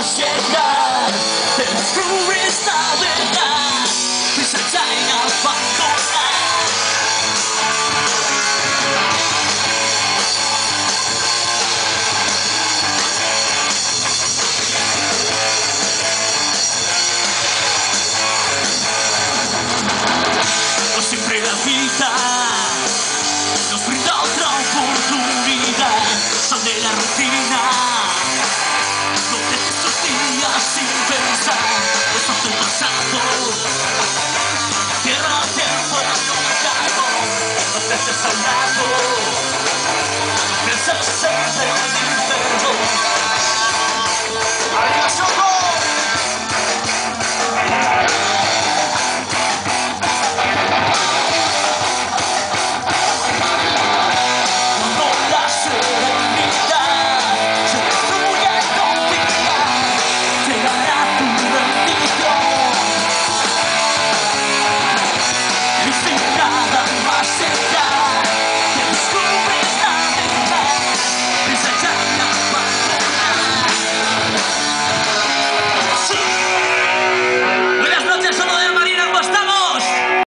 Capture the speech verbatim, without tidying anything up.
llegar, te descubres la verdad, prisa en abandonar. No siempre la vida nos brinda otra oportunidad, sal de la rutina. No dejes tus días sin pensar, eso tu pasado. Cierra el tiempo en un cajón, no te eches al lado, no pienses en